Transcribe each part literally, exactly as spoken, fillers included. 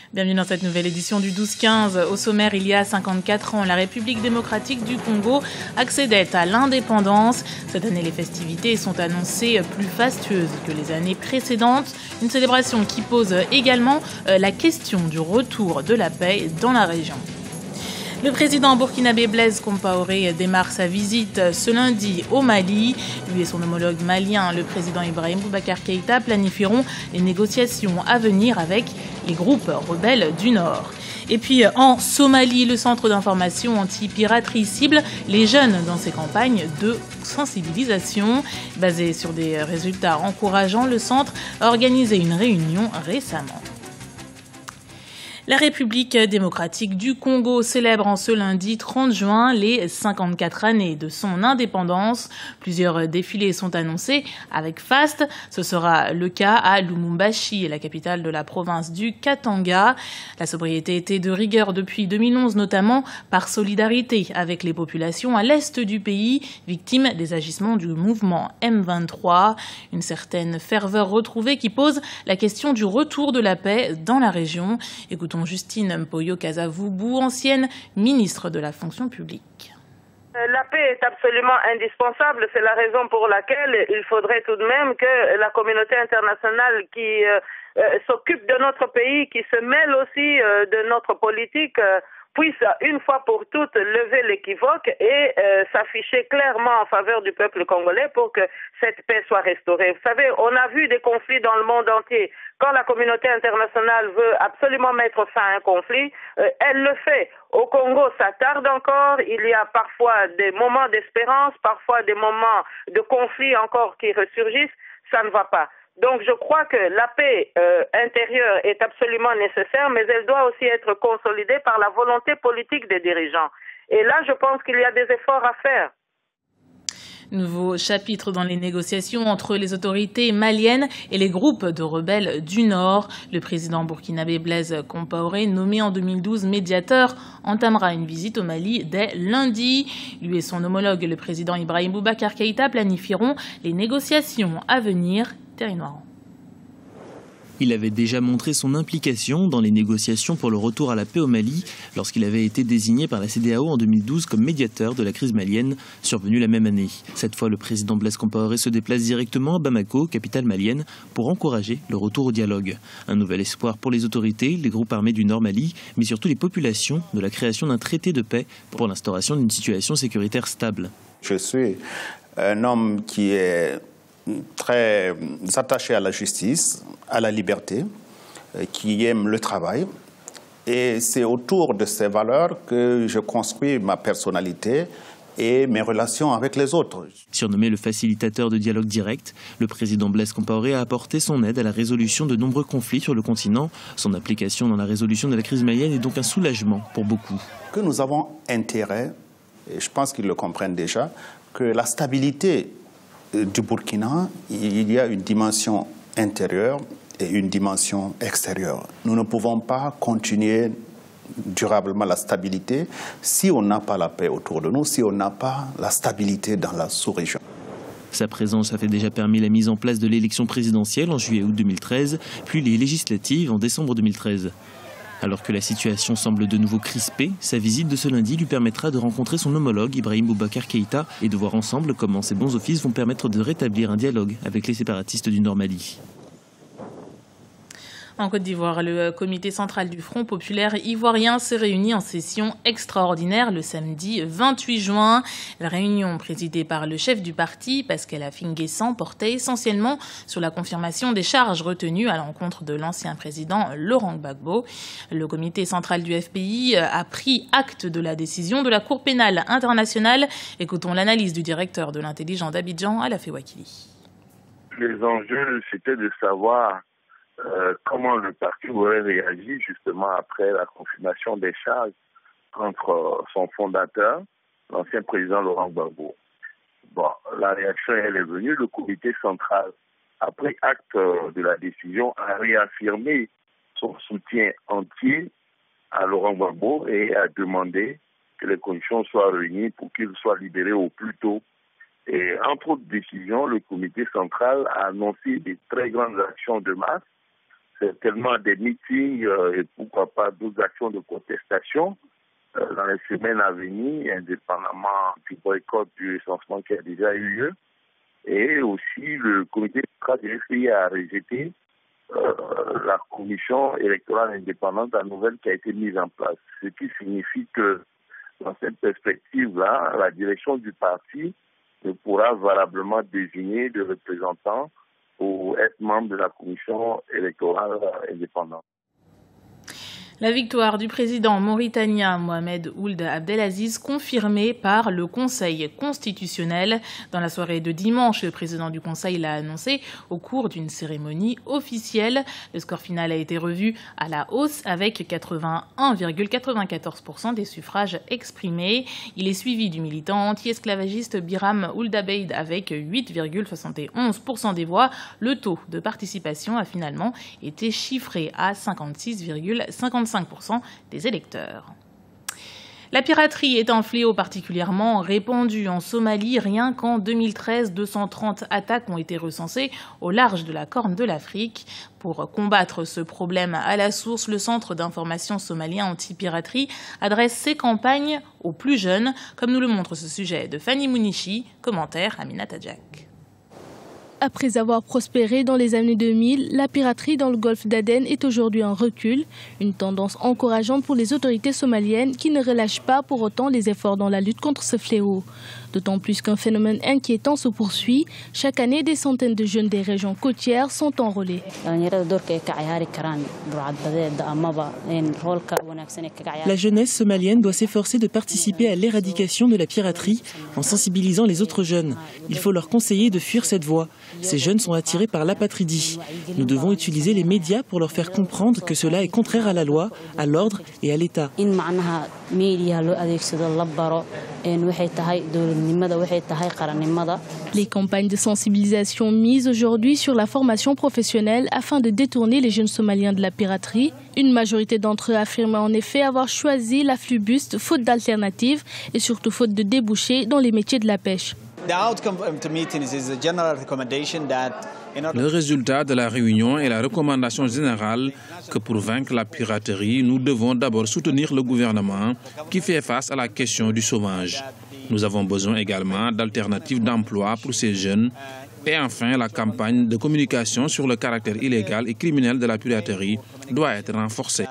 Bienvenue dans cette nouvelle édition du douze quinze. Au sommaire, il y a cinquante-quatre ans, la République démocratique du Congo accédait à l'indépendance. Cette année, les festivités sont annoncées plus fastueuses que les années précédentes. Une célébration qui pose également la question du retour de la paix dans la région. Le président burkinabé Blaise Compaoré démarre sa visite ce lundi au Mali. Lui et son homologue malien, le président Ibrahim Boubacar Keïta, planifieront les négociations à venir avec les groupes rebelles du Nord. Et puis en Somalie, le centre d'information anti-piraterie cible les jeunes dans ses campagnes de sensibilisation. Basé sur des résultats encourageants, le centre a organisé une réunion récemment. La République démocratique du Congo célèbre en ce lundi trente juin les cinquante-quatre années de son indépendance. Plusieurs défilés sont annoncés avec faste. Ce sera le cas à Lubumbashi, la capitale de la province du Katanga. La sobriété était de rigueur depuis deux mille onze, notamment par solidarité avec les populations à l'est du pays, victimes des agissements du mouvement M vingt-trois. Une certaine ferveur retrouvée qui pose la question du retour de la paix dans la région. Écoutons Justine Mpoyo Kasavubu, ancienne ministre de la fonction publique. La paix est absolument indispensable, c'est la raison pour laquelle il faudrait tout de même que la communauté internationale qui euh, euh, s'occupe de notre pays, qui se mêle aussi euh, de notre politique, euh, puisse une fois pour toutes lever l'équivoque et euh, s'afficher clairement en faveur du peuple congolais pour que cette paix soit restaurée. Vous savez, on a vu des conflits dans le monde entier. Quand la communauté internationale veut absolument mettre fin à un conflit, euh, elle le fait. Au Congo, ça tarde encore. Il y a parfois des moments d'espérance, parfois des moments de conflit encore qui ressurgissent. Ça ne va pas. Donc je crois que la paix euh, intérieure est absolument nécessaire, mais elle doit aussi être consolidée par la volonté politique des dirigeants. Et là, je pense qu'il y a des efforts à faire. Nouveau chapitre dans les négociations entre les autorités maliennes et les groupes de rebelles du Nord. Le président burkinabé Blaise Compaoré, nommé en deux mille douze médiateur, entamera une visite au Mali dès lundi. Lui et son homologue, le président Ibrahim Boubacar Keïta, planifieront les négociations à venir. Thierry Noiron. Il avait déjà montré son implication dans les négociations pour le retour à la paix au Mali lorsqu'il avait été désigné par la C E D E A O en deux mille douze comme médiateur de la crise malienne survenue la même année. Cette fois, le président Blaise Compaoré se déplace directement à Bamako, capitale malienne, pour encourager le retour au dialogue. Un nouvel espoir pour les autorités, les groupes armés du Nord Mali, mais surtout les populations, de la création d'un traité de paix pour l'instauration d'une situation sécuritaire stable. Je suis un homme qui est très attaché à la justice, à la liberté, qui aime le travail. Et c'est autour de ces valeurs que je construis ma personnalité et mes relations avec les autres. Surnommé le facilitateur de dialogue direct, le président Blaise Compaoré a apporté son aide à la résolution de nombreux conflits sur le continent. Son implication dans la résolution de la crise malienne est donc un soulagement pour beaucoup. Que nous avons intérêt, et je pense qu'ils le comprennent déjà, que la stabilité du Burkina, il y a une dimension intérieure et une dimension extérieure. Nous ne pouvons pas continuer durablement la stabilité si on n'a pas la paix autour de nous, si on n'a pas la stabilité dans la sous-région. Sa présence a fait déjà permis la mise en place de l'élection présidentielle en juillet-août deux mille treize, puis les législatives en décembre deux mille treize. Alors que la situation semble de nouveau crispée, sa visite de ce lundi lui permettra de rencontrer son homologue Ibrahim Boubacar Keïta et de voir ensemble comment ces bons offices vont permettre de rétablir un dialogue avec les séparatistes du Nord Mali. En Côte d'Ivoire, le comité central du Front populaire ivoirien s'est réuni en session extraordinaire le samedi vingt-huit juin. La réunion présidée par le chef du parti, Pascal Affi-N'Guessan, portait essentiellement sur la confirmation des charges retenues à l'encontre de l'ancien président Laurent Gbagbo. Le comité central du F P I a pris acte de la décision de la Cour pénale internationale. Écoutons l'analyse du directeur de l'intelligence d'Abidjan, Alafé Wakili. Les enjeux, c'était de savoir Euh, comment le parti aurait réagi justement après la confirmation des charges contre euh, son fondateur, l'ancien président Laurent Gbagbo. Bon, la réaction elle est venue, le comité central, après acte euh, de la décision, a réaffirmé son soutien entier à Laurent Gbagbo et a demandé que les conditions soient réunies pour qu'il soit libéré au plus tôt. Et entre autres décisions, le comité central a annoncé des très grandes actions de masse. certainement des meetings euh, et pourquoi pas d'autres actions de contestation euh, dans les semaines à venir, indépendamment du boycott du recensement qui a déjà eu lieu. Et aussi, le comité du F I a rejeté euh, la commission électorale indépendante, la nouvelle qui a été mise en place. Ce qui signifie que, dans cette perspective-là, la direction du parti ne pourra valablement désigner de représentants pour être membre de la commission électorale indépendante. La victoire du président mauritanien Mohamed Ould Abdelaziz confirmée par le Conseil constitutionnel. Dans la soirée de dimanche, le président du Conseil l'a annoncé au cours d'une cérémonie officielle. Le score final a été revu à la hausse avec quatre-vingt-un virgule quatre-vingt-quatorze pour cent des suffrages exprimés. Il est suivi du militant anti-esclavagiste Biram Ould Abeid avec huit virgule soixante et onze pour cent des voix. Le taux de participation a finalement été chiffré à cinquante-six virgule cinquante-cinq pour cent des électeurs. La piraterie est un fléau particulièrement répandu en Somalie. Rien qu'en deux mille treize, deux cent trente attaques ont été recensées au large de la Corne de l'Afrique. Pour combattre ce problème à la source, le Centre d'information somalien anti-piraterie adresse ses campagnes aux plus jeunes, comme nous le montre ce sujet de Fanny Mounichi. Commentaire Aminata Jack. Après avoir prospéré dans les années deux mille, la piraterie dans le golfe d'Aden est aujourd'hui en recul, une tendance encourageante pour les autorités somaliennes qui ne relâchent pas pour autant les efforts dans la lutte contre ce fléau. D'autant plus qu'un phénomène inquiétant se poursuit. Chaque année, des centaines de jeunes des régions côtières sont enrôlés. La jeunesse somalienne doit s'efforcer de participer à l'éradication de la piraterie en sensibilisant les autres jeunes. Il faut leur conseiller de fuir cette voie. Ces jeunes sont attirés par l'apatridie. Nous devons utiliser les médias pour leur faire comprendre que cela est contraire à la loi, à l'ordre et à l'État. Les campagnes de sensibilisation misent aujourd'hui sur la formation professionnelle afin de détourner les jeunes Somaliens de la piraterie. Une majorité d'entre eux affirment en effet avoir choisi la flubuste faute d'alternatives et surtout faute de débouchés dans les métiers de la pêche. Le résultat de la réunion est la recommandation générale que pour vaincre la piraterie, nous devons d'abord soutenir le gouvernement qui fait face à la question du chômage. Nous avons besoin également d'alternatives d'emploi pour ces jeunes. Et enfin, la campagne de communication sur le caractère illégal et criminel de la piraterie doit être renforcée.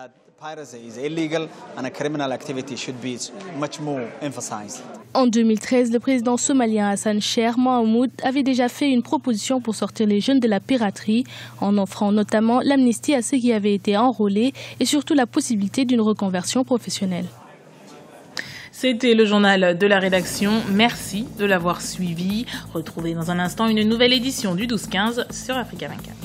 En deux mille treize, le président somalien Hassan Sheikh Mohamud avait déjà fait une proposition pour sortir les jeunes de la piraterie, en offrant notamment l'amnistie à ceux qui avaient été enrôlés et surtout la possibilité d'une reconversion professionnelle. C'était le journal de la rédaction. Merci de l'avoir suivi. Retrouvez dans un instant une nouvelle édition du douze quinze sur Africa vingt-quatre.